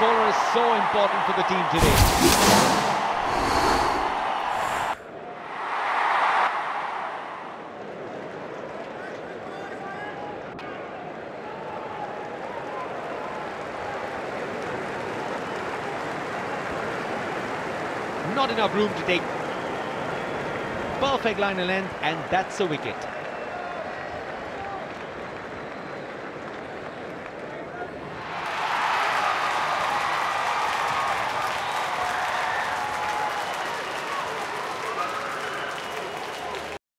bowler is so important for the team today. Not enough room to take. Perfect line of length, and that's a wicket.